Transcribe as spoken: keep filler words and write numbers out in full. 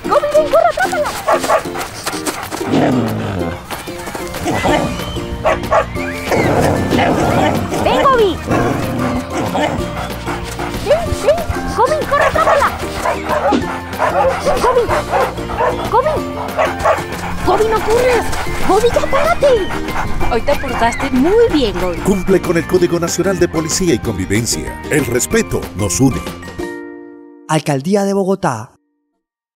¡Gobi, ven, corre, atrápala! ¡Ven, Gobi! ¡Ven, ven! ¡Gobi, corre, atrápala! ¡Gobi! ¡Gobi! ¡Gobi, no corres! ¡Gobi, ya párate! Hoy te portaste muy bien, Gobi. Cumple con el Código Nacional de Policía y Convivencia. El respeto nos une. Alcaldía de Bogotá.